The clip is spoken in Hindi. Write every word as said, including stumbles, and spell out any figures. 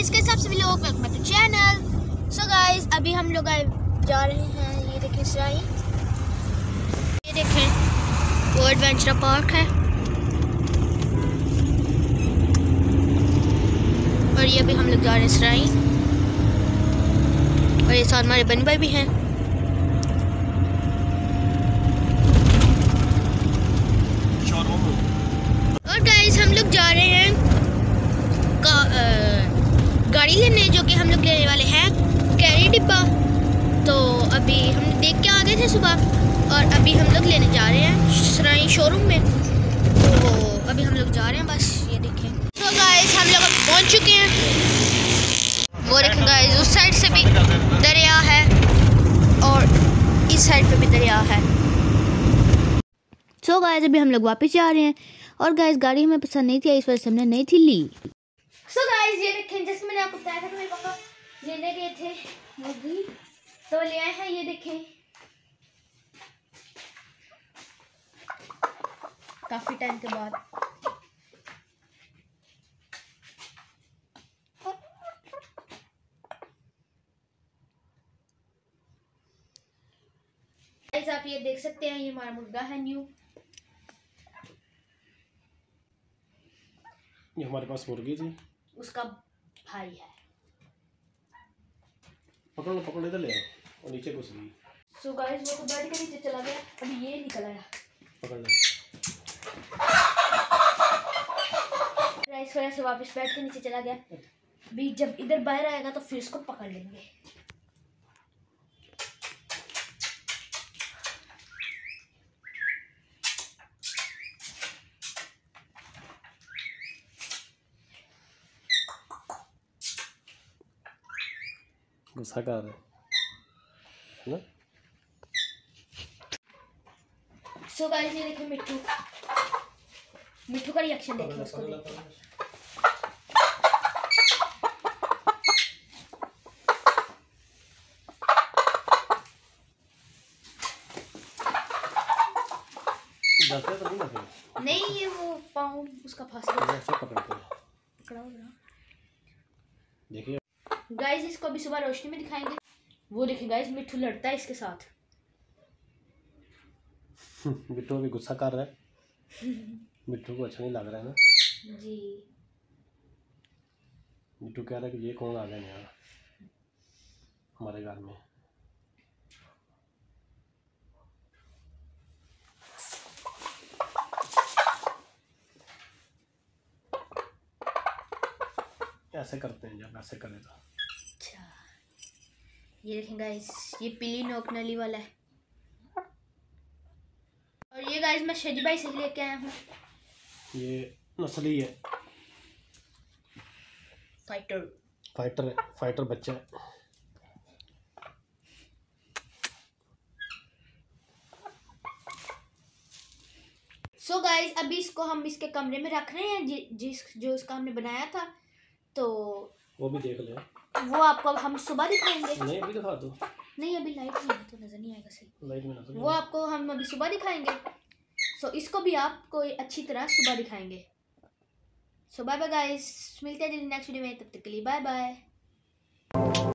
गाइस, कैसे आप सभी लोग, welcome back to channel. So guys, अभी हम लोग जा रहे हैं, ये देखें सराई, ये देखें वो एडवेंचर पार्क है और ये अभी हम लोग जा रहे हैं सराई और ये साथ हमारे बनी भाई भी हैं। और गाइस, हम लोग जा रहे हैं का, आ, गाड़ी लेने, जो कि हम लोग लेने वाले हैं कैरी डिब्बा। तो अभी हम देख के आ गए थे सुबह और अभी हम लोग लेने जा रहे हैं सराई शोरूम में। तो अभी हम लोग जा रहे हैं, बस ये देखें। तो गाइस, हम लोग पहुंच चुके हैं। वो देखें गाइस, उस साइड से भी दरिया है और इस साइड पे भी दरिया है। सो so गाइस, अभी हम लोग वापस जा रहे हैं और गाइस गाड़ी हमें पसंद नहीं थी, इस वजह से हमने नहीं थी ली। सो so गाइस, ये देखें, जैसे मैंने आपको बताया था कि मेरे पापा लेने गए थे मुर्गी, तो ले आए हैं। ये देखें, काफी टाइम के बाद। गाइस, आप ये देख सकते हैं, ये हमारा मुर्गा है न्यू। ये हमारे पास मुर्गी थी, उसका भाई है। पकड़ लो पकड़ इधर ले आओ और नीचे घुस गई। सो गाइस, वो तो बेड के नीचे चला गया, अभी ये निकल आया। पकड़ लो। इस वजह से वापस बेड के नीचे चला गया। अभी जब इधर बाहर आएगा तो फिर इसको पकड़ लेंगे। गुस्सा कर रहे हैं ना। सो गाइस, ये देखिए मिट्टू, मिट्टू का रिएक्शन देखिए, उसको देखिए। तो नहीं लगे। नहीं, ये वो पाँव उसका फंस गया। ऐसे पकड़ते हैं। पकड़ा होगा। देखिए गाइस, इसको अभी सुबह रोशनी में दिखाएंगे। वो देखिए गाइस, मिट्टू लड़ता है इसके साथ। मिट्टू भी गुस्सा कर रहा है। मिट्टू को अच्छा नहीं लग रहा है ना जी। मिट्टू कह रहा है कि ये कौन आ गया यहाँ हमारे घर में। ऐसे करते हैं जब ऐसे करें तो। अच्छा, ये देखें गाइस, ये पीली नोक नली वाला है। और ये गाइस, मैं शजी भाई से लेके आया हूँ। ये नस्ली है, फाइटर फाइटर है, फाइटर बच्चा है। सो so गाइस, अभी इसको हम इसके कमरे में रख रहे हैं, जि, जिस जो इसका हमने बनाया था। तो वो भी देख ले। वो आपको हम सुबह दिखाएंगे। नहीं अभी दिखा दो। नहीं, अभी लाइट नहीं है तो नजर नहीं आएगा सही। लाइट में नजर वो आपको हम अभी सुबह दिखाएंगे। सो so, इसको भी आपको अच्छी तरह सुबह दिखाएंगे। सो बाय बाय गाइस, मिलते हैं नेक्स्ट वीडियो में, तब तक के लिए बाय बाय।